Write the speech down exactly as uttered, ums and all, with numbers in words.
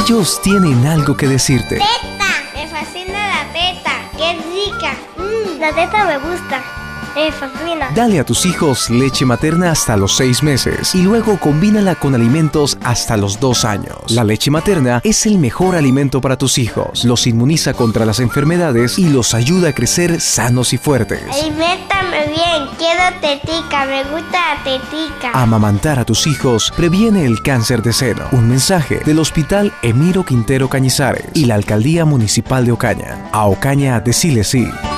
Ellos tienen algo que decirte. ¡Teta! Me fascina la teta. ¡Qué rica! Mmm, la teta me gusta. Me fascina. Dale a tus hijos leche materna hasta los seis meses y luego combínala con alimentos hasta los dos años. La leche materna es el mejor alimento para tus hijos. Los inmuniza contra las enfermedades y los ayuda a crecer sanos y fuertes. Aliméntame bien. Quiero tetica. Me gusta la tetica. Amamantar a tus hijos previene el cáncer de seno. Un mensaje del Hospital Emiro Quintero Cañizares y la Alcaldía Municipal de Ocaña. A Ocaña, decile sí.